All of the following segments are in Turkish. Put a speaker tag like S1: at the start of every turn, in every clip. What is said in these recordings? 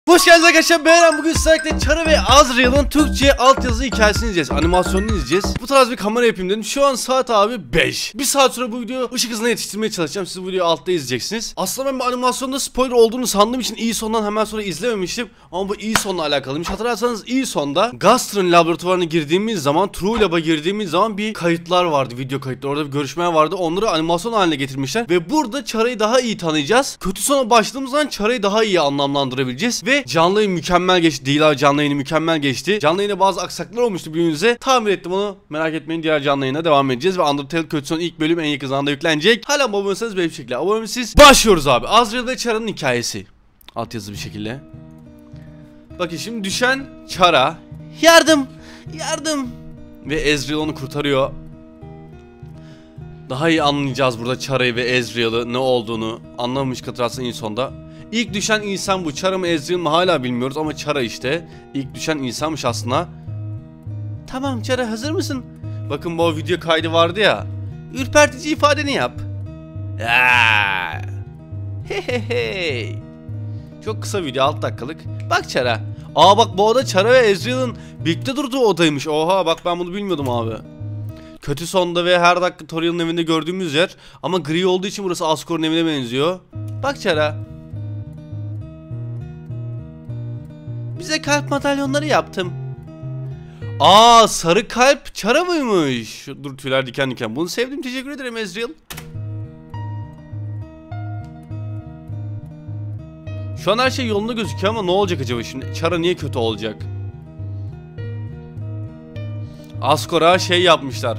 S1: Hoş geldiniz arkadaşlar. Ben bugün sizlerle Chara ve Azrael'ın Türkçe altyazı hikayesini izleyeceğiz. Animasyonunu izleyeceğiz. Bu tarz bir kamera yapayım dedim. Şu an saat abi 5. Bir saat sonra bu videoyu ışık hızına yetiştirmeye çalışacağım. Siz bu videoyu altta izleyeceksiniz. Aslında ben bu animasyonda spoiler olduğunu sandığım için iyi sondan hemen sonra izlememiştim. Ama bu iyi sonla alakalıymış. Hatırlarsanız iyi sonda Gaster'ın laboratuvarına girdiğimiz zaman, True Lab'a girdiğimiz zaman bir kayıtlar vardı. Video kayıtları. Orada bir görüşmeler vardı. Onları animasyon haline getirmişler. Ve burada Chara'yı daha iyi tanıyacağız. Kötü sona başladığımız zaman Chara'yı daha iyi anlamlandırabileceğiz. Ve canlı yayın mükemmel geçti. Değil abi, canlı yayını mükemmel geçti. Canlı yayına bazı aksaklıklar olmuştu birbirimize. Tamir ettim onu. Merak etmeyin, diğer canlı yayına devam edeceğiz. Ve Undertale kötü son ilk bölüm en yakın zamanda yüklenecek. Hala abone olursanız böyle bir şekilde abone olursanız başlıyoruz abi. Azrael ve Chara'nın hikayesi. Altyazı bir şekilde. Bakın şimdi düşen Chara. Yardım! Yardım! Ve Ezreal onu kurtarıyor. Daha iyi anlayacağız burada Chara'yı ve Ezreal'ı, ne olduğunu anlamamış hatırlarsın en sonda. İlk düşen insan bu. Chara mı Ezreal mı hala bilmiyoruz ama Chara işte. İlk düşen insanmış aslında. Tamam Chara, hazır mısın? Bakın bu video kaydı vardı ya. Ürpertici ifadeni yap. Hehehe. Çok kısa video, 6 dakikalık. Bak Chara. Aa bak, bu oda Chara ve Ezreal'ın birlikte durduğu odaymış. Oha bak, ben bunu bilmiyordum abi. Kötü sonda ve her dakika Toriel'in evinde gördüğümüz yer. Ama gri olduğu için burası Askor'un evine benziyor. Bak Chara. Bize kalp madalyonları yaptım. Aa, sarı kalp Chara mıymış? Dur, tüyler diken diken. Bunu sevdim, teşekkür ederim Ezreal. Şu an her şey yolunda gözüküyor ama ne olacak acaba şimdi? Chara niye kötü olacak? Askor'a şey yapmışlar.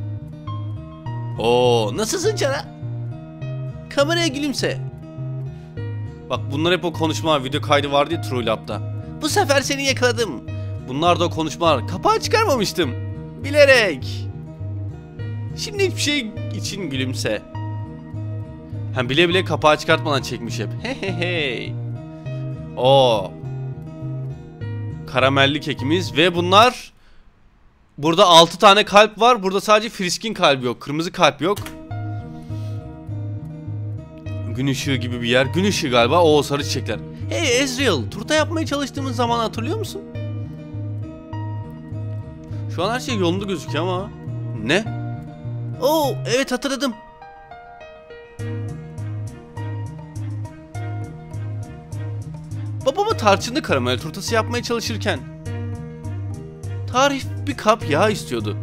S1: Oo, nasılsın Chara? Kameraya gülümse. Bak bunlar hep o konuşmalar, video kaydı vardı ya True Lab'da. Bu sefer seni yakaladım. Bunlar da o konuşmalar. Kapağı çıkarmamıştım. Bilerek. Şimdi hiçbir şey için gülümse. Hem bile bile kapağı çıkartmadan çekmiş hep. Hehehe. Oo. Karamelli kekimiz ve bunlar. Burada 6 tane kalp var. Burada sadece Frisk'in kalbi yok. Kırmızı kalp yok. Gün ışığı gibi bir yer. Gün ışığı galiba. Oo, sarı çiçekler. Hey Ezreal, turta yapmaya çalıştığımız zaman hatırlıyor musun? Şu an her şey yolunda gözüküyor ama. Ne? Oo, evet hatırladım. Babama tarçınlı karamel turtası yapmaya çalışırken tarif bir kap yağ istiyordu.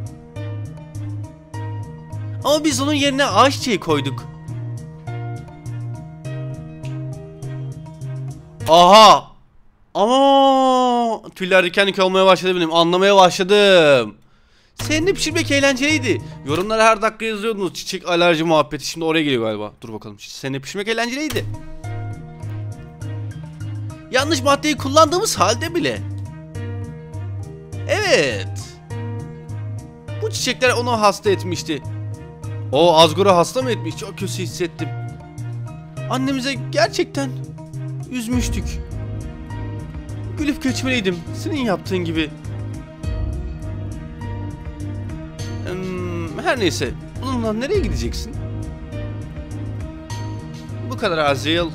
S1: Ama biz onun yerine ağaç çiçeği koyduk. Aha! Ama tüyler diken diken olmaya başladı benim. Anlamaya başladım. Senin de pişirmek eğlenceliydi. Yorumlara her dakika yazıyordunuz. Çiçek alerji muhabbeti. Şimdi oraya geliyor galiba. Dur bakalım. Senin de pişirmek eğlenceliydi. Yanlış maddeyi kullandığımız halde bile. Evet. Bu çiçekler onu hasta etmişti. O Asgor'u hasta mı etmiş? Çok kötü hissettim. Annemize gerçekten üzmüştük. Gülüp geçmeliydim. Senin yaptığın gibi. Her neyse. Bununla nereye gideceksin? Bu kadar Azrael.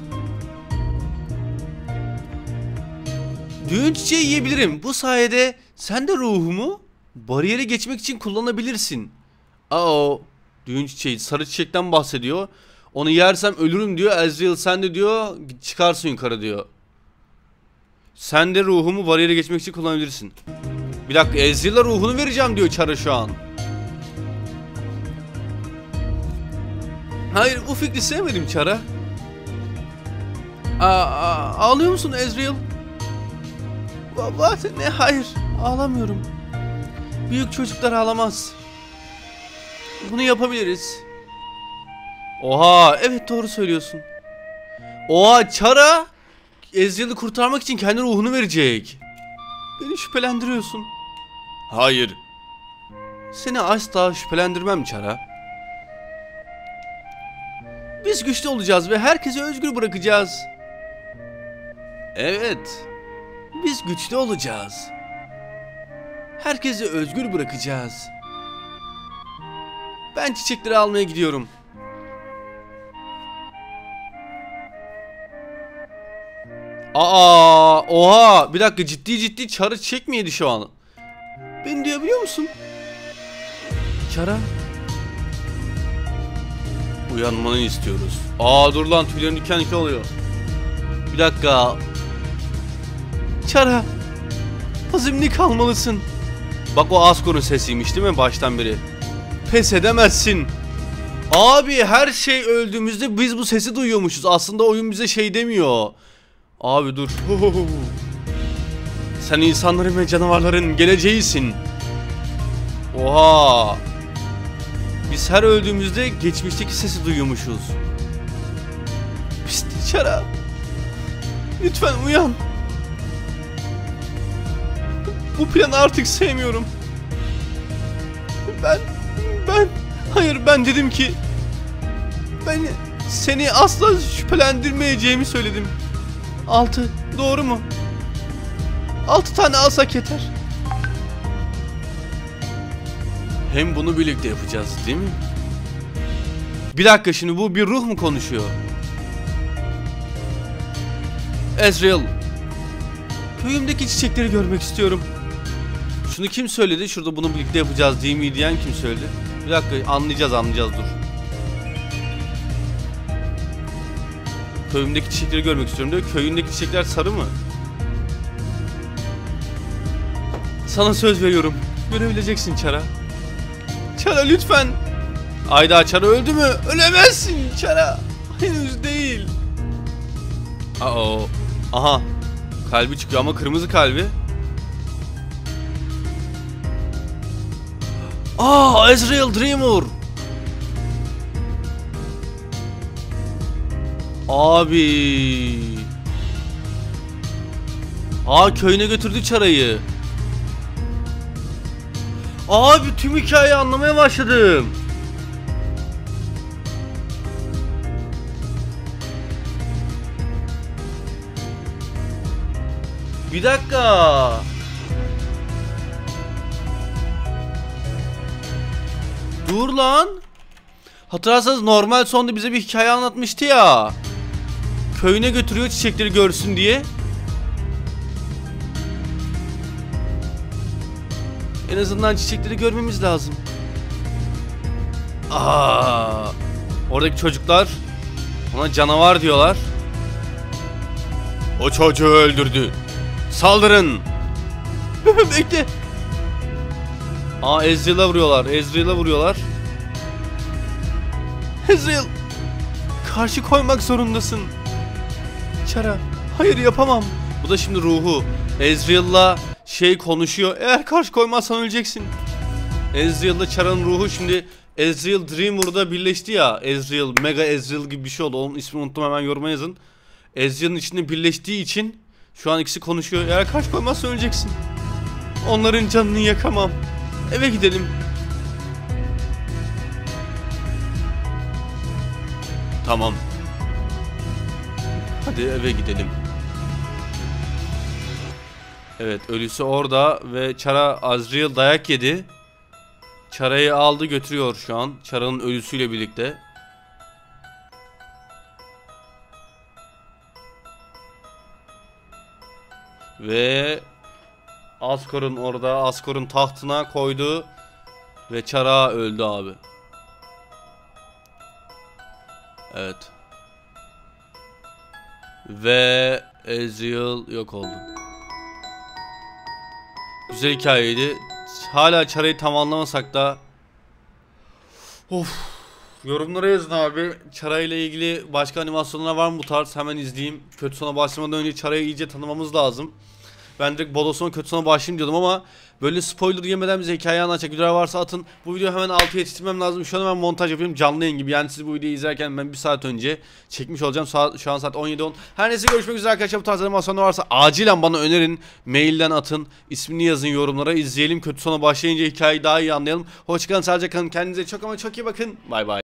S1: Düğün çiçeği yiyebilirim. Bu sayede sen de ruhumu bariyeri geçmek için kullanabilirsin. Aa, düğün çiçeği sarı çiçekten bahsediyor. Onu yersem ölürüm diyor. Azrael sen de diyor çıkarsın yukarı diyor. Sen de ruhumu bariyere geçmek için kullanabilirsin. Bir dakika, Ezreal'a ruhunu vereceğim diyor Chara şu an. Hayır, bu fikri sevmedim Chara. Ağlıyor musun Ezreal? Baba ne, hayır ağlamıyorum. Büyük çocuklar ağlamaz. Bunu yapabiliriz. Oha, evet doğru söylüyorsun. Oha, Chara Ezreal'ı kurtarmak için kendi ruhunu verecek. Beni şüphelendiriyorsun. Hayır. Seni asla şüphelendirmem Chara. Biz güçlü olacağız ve herkesi özgür bırakacağız. Evet. Biz güçlü olacağız. Herkesi özgür bırakacağız. Ben çiçekleri almaya gidiyorum. Oha, bir dakika, ciddi Çar'ı çiçek mi yedi şu an? Beni duyabiliyor musun? Çara. Uyanmanı istiyoruz. Dur lan, tüylerim diken diken oluyor. Bir dakika. Çara. Azimli kalmalısın. Bak, o Askor'un sesiymiş değil mi baştan beri? Pes edemezsin. Abi, her şey öldüğümüzde biz bu sesi duyuyormuşuz. Aslında oyun bize şey demiyor. Abi dur. Sen insanların ve canavarların geleceğisin. Oha. Biz her öldüğümüzde geçmişteki sesi duyuyormuşuz. Pişt, Çara. Lütfen uyan. Bu planı artık sevmiyorum. Hayır, ben dedim ki ben seni asla şüphelendirmeyeceğimi söyledim. 6, doğru mu? 6 tane alsak yeter. Hem bunu birlikte yapacağız değil mi? Bir dakika, şimdi bu bir ruh mu konuşuyor? Ezreal, köyümdeki çiçekleri görmek istiyorum. Şunu kim söyledi? Şurada bunu birlikte yapacağız değil mi diyen kim söyledi? Bir dakika, anlayacağız dur. Köyümdeki çiçekleri görmek istiyorum diyor. Köyündeki çiçekler sarı mı? Sana söz veriyorum. Görebileceksin Çara. Çara lütfen. Ayda, Çara öldü mü? Ölemezsin Çara. Henüz değil. Aha. Kalbi çıkıyor ama kırmızı kalbi. Ezreal Dreamer. Abi. Köyüne götürdü Çara'yı. Abi, tüm hikayeyi anlamaya başladım. Bir dakika. Dur lan. Hatırlarsanız normal sonda bize bir hikaye anlatmıştı ya. Köyüne götürüyor çiçekleri görsün diye. En azından çiçekleri görmemiz lazım. Oradaki çocuklar ona canavar diyorlar. O çocuğu öldürdü. Saldırın. Bekle. Ezreal'a vuruyorlar. Ezreal, karşı koymak zorundasın. Çara, hayır yapamam. Bu da şimdi ruhu. Ezreal'la konuşuyor. Eğer karşı koymazsan öleceksin. Ezreal'la Chara'nın ruhu şimdi Ezreal Dreamer'da birleşti ya. Ezreal, Mega Ezreal gibi bir şey oldu. Onun ismini unuttum, hemen yoruma yazın. Ezreal'ın içinde birleştiği için şu an ikisi konuşuyor. Eğer karşı koymazsan öleceksin. Onların canını yakamam. Eve gidelim. Tamam. Hadi eve gidelim. Evet, ölüsü orada ve Chara, Azrael dayak yedi. Chara'yı aldı götürüyor şu an. Chara'nın ölüsüyle birlikte. Ve Askor'un orada, Askor'un tahtına koydu. Ve Chara öldü abi. Evet. Ve Ezreal yok oldu. Güzel hikayeydi. Hala Chara'yı tamamlamasak da. Yorumlara yazın abi. Chara ile ilgili başka animasyonlar var mı bu tarz? Hemen izleyeyim. Kötü sona başlamadan önce Chara'yı iyice tanımamız lazım. Ben direkt Bodoson'a kötü sona başlayayım diyordum ama böyle spoiler yemeden bize hikaye anlatacak videolar varsa atın. Bu videoyu hemen 6'ya yetiştirmem lazım. Şu an hemen montaj yapayım canlı yayın gibi. Yani siz bu videoyu izlerken ben 1 saat önce çekmiş olacağım. Şu an saat 17:10. Her neyse, görüşmek üzere arkadaşlar. Bu tarz animasyonlar varsa acilen bana önerin. Mailden atın. İsmini yazın yorumlara. İzleyelim. Kötü sona başlayınca hikayeyi daha iyi anlayalım. Hoşçakalın. Sadece kalın. Kendinize çok ama çok iyi bakın. Bay bay.